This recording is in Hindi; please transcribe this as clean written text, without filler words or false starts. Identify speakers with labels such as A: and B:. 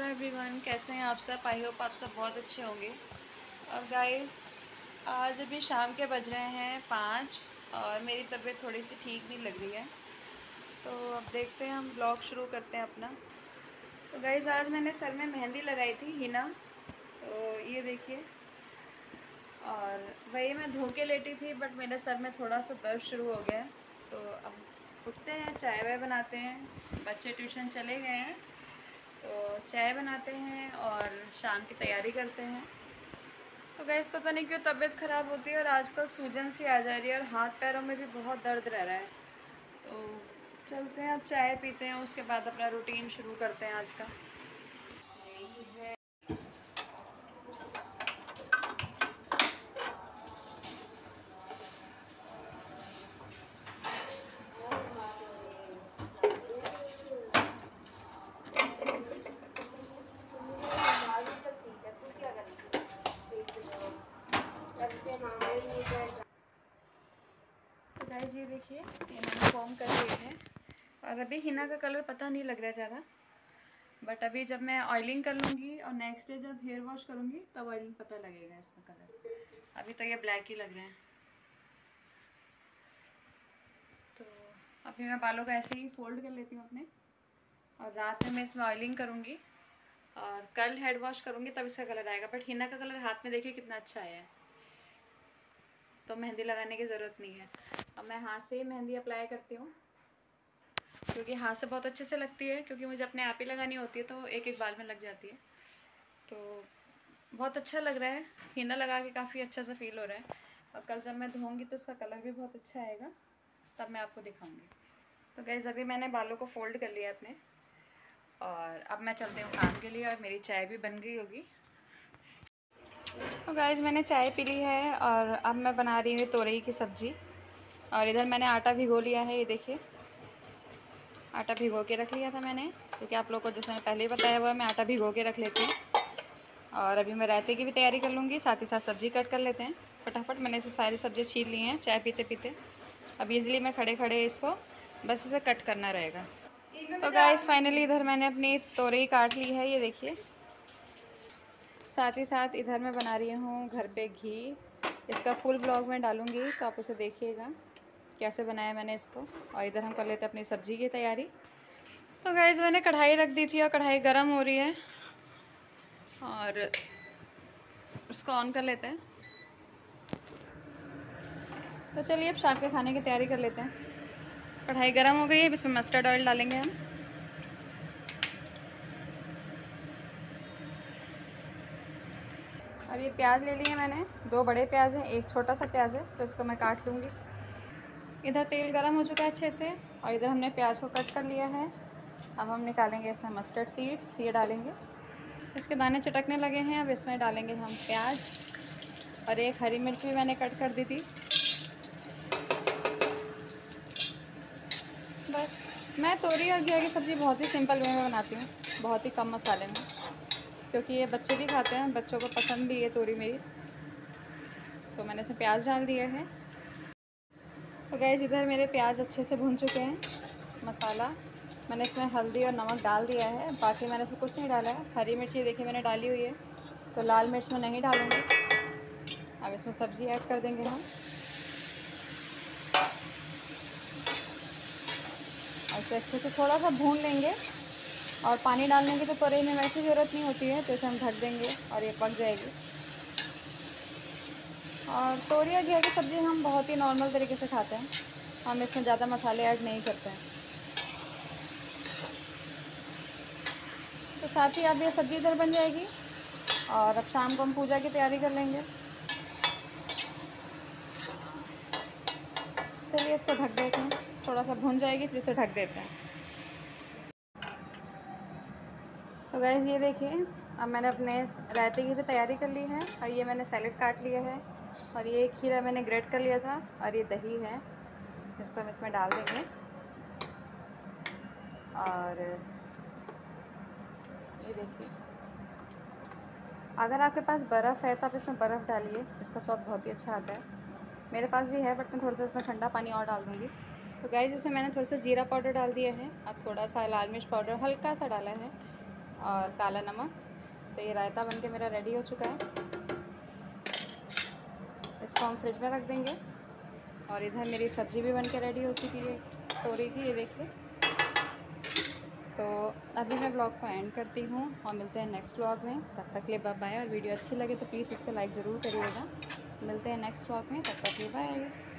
A: हेलो एवरीवन, कैसे हैं आप सब। आई होप आप सब बहुत अच्छे होंगे। और गाइस, आज अभी शाम के बज रहे हैं 5 और मेरी तबीयत थोड़ी सी ठीक नहीं लग रही है। तो अब देखते हैं, हम ब्लॉग शुरू करते हैं अपना। तो गाइस, आज मैंने सर में मेहंदी लगाई थी हिना, तो ये देखिए। और वही मैं धो के लेटी थी, बट मेरे सर में थोड़ा सा दर्द शुरू हो गया है। तो अब उठते हैं, चाय वाय बनाते हैं। बच्चे ट्यूशन चले गए हैं, तो चाय बनाते हैं और शाम की तैयारी करते हैं। तो गैस, पता नहीं क्यों तबीयत ख़राब होती है और आजकल सूजन सी आ जा रही है और हाथ पैरों में भी बहुत दर्द रह रहा है। तो चलते हैं, अब चाय पीते हैं, उसके बाद अपना रूटीन शुरू करते हैं आज का। तो गाइस, ये देखिए, ये मैंने फॉर्म कर लिए है। और अभी हिना का कलर पता नहीं लग रहा है ज़्यादा, बट अभी जब मैं ऑयलिंग कर लूँगी और नेक्स्ट डे जब हेयर वॉश करूँगी तब ऑयलिंग पता लगेगा इसमें कलर। अभी तो ये ब्लैक ही लग रहे हैं। तो अभी मैं बालों को ऐसे ही फोल्ड कर लेती हूँ अपने, और रात में मैं इसमें ऑयलिंग करूँगी और कल हेड वॉश करूँगी तब इसका कलर आएगा। बट हिना का कलर हाथ में देखिए कितना अच्छा आया है, तो मेहंदी लगाने की ज़रूरत नहीं है। अब मैं हाथ से ही मेहंदी अप्लाई करती हूँ, क्योंकि हाथ से बहुत अच्छे से लगती है, क्योंकि मुझे अपने आप ही लगानी होती है, तो एक एक बाल में लग जाती है। तो बहुत अच्छा लग रहा है, हिना लगा के काफ़ी अच्छा सा फील हो रहा है। और कल जब मैं धोऊँगी तो इसका कलर भी बहुत अच्छा आएगा, तब मैं आपको दिखाऊँगी। तो गाइस, अभी मैंने बालों को फोल्ड कर लिया अपने, और अब मैं चलती हूँ काम के लिए, और मेरी चाय भी बन गई होगी। तो गाइस, मैंने चाय पी ली है और अब मैं बना रही हूँ तोरई की सब्ज़ी। और इधर मैंने आटा भिगो लिया है, ये देखिए, आटा भिगो के रख लिया था मैंने, क्योंकि आप लोग को जैसे मैंने पहले ही बताया हुआ है, मैं आटा भिगो के रख लेती हूँ। और अभी मैं रायते की भी तैयारी कर लूँगी, साथ ही साथ सब्ज़ी कट कर लेते हैं फटाफट। मैंने इसे सारी सब्ज़ी छील ली हैं चाय पीते पीते। अब ईज़िली मैं खड़े खड़े इसको बस इसे कट करना रहेगा। तो गाइस, फाइनली इधर मैंने अपनी तोरई काट ली है, ये देखिए। साथ ही साथ इधर मैं बना रही हूँ घर पे घी। इसका फुल ब्लॉग में डालूँगी, तो आप उसे देखिएगा कैसे बनाया मैंने इसको। और इधर हम कर लेते हैं अपनी सब्ज़ी की तैयारी। तो गाइस, मैंने कढ़ाई रख दी थी और कढ़ाई गर्म हो रही है, और उसको ऑन कर लेते हैं। तो चलिए, अब शाम के खाने की तैयारी कर लेते हैं। कढ़ाई गर्म हो गई है, अब इसमें मस्टर्ड ऑयल डालेंगे हम। और ये प्याज ले लिए मैंने, 2 बड़े प्याज हैं, एक छोटा सा प्याज है, तो इसको मैं काट लूँगी। इधर तेल गरम हो चुका है अच्छे से, और इधर हमने प्याज को कट कर लिया है। अब हम निकालेंगे इसमें मस्टर्ड सीड्स, ये डालेंगे। इसके दाने चटकने लगे हैं, अब इसमें डालेंगे हम प्याज। और एक हरी मिर्च भी मैंने कट कर दी थी। बस, मैं तोरी और घिया की सब्ज़ी बहुत ही सिंपल वे में बनाती हूँ, बहुत ही कम मसाले में, क्योंकि ये बच्चे भी खाते हैं, बच्चों को पसंद भी है तोरी मेरी। तो मैंने इसमें प्याज डाल दिया है। तो गाइस, इधर मेरे प्याज अच्छे से भून चुके हैं। मसाला मैंने इसमें हल्दी और नमक डाल दिया है, बाकी मैंने इसमें कुछ नहीं डाला है। हरी मिर्च ये देखिए मैंने डाली हुई है, तो लाल मिर्च में नहीं डालूँगी। अब इसमें सब्ज़ी ऐड कर देंगे हम, और इसे अच्छे से थोड़ा सा भून लेंगे। और पानी डालने की तो तोरई में वैसे ज़रूरत नहीं होती है, तो इसे हम ढक देंगे और ये पक जाएगी। और तोरी और घिया की सब्ज़ी हम बहुत ही नॉर्मल तरीके से खाते हैं, हम इसमें ज़्यादा मसाले ऐड नहीं करते हैं। तो साथ ही अब ये सब्ज़ी इधर बन जाएगी, और अब शाम को हम पूजा की तैयारी कर लेंगे। चलिए, इसको ढक देते हैं, थोड़ा सा भून जाएगी फिर इसे ढक देते हैं। तो गाइस, ये देखिए, अब मैंने अपने रायते की भी तैयारी कर ली है, और ये मैंने सैलेड काट लिया है, और ये खीरा मैंने ग्रेट कर लिया था, और ये दही है, इसको हम इसमें डाल देंगे। और ये देखिए, अगर आपके पास बर्फ़ है तो आप इसमें बर्फ़ डालिए, इसका स्वाद बहुत ही अच्छा आता है। मेरे पास भी है, बट मैं थोड़ा सा इसमें ठंडा पानी और डाल दूँगी। तो गाइस, इसमें मैंने थोड़ा सा जीरा पाउडर डाल दिया है, और थोड़ा सा लाल मिर्च पाउडर हल्का सा डाला है, और काला नमक। तो ये रायता बनके मेरा रेडी हो चुका है, इसको हम फ्रिज में रख देंगे। और इधर मेरी सब्ज़ी भी बनके रेडी हो चुकी है तोरई की, ये देखिए। तो अभी मैं ब्लॉग को एंड करती हूँ और मिलते हैं नेक्स्ट ब्लॉग में। तब तक के लिए बाय बाय। और वीडियो अच्छी लगे तो प्लीज़ इसको लाइक ज़रूर करिएगा। मिलते हैं नेक्स्ट ब्लॉग में, तब तक के लिए बाय।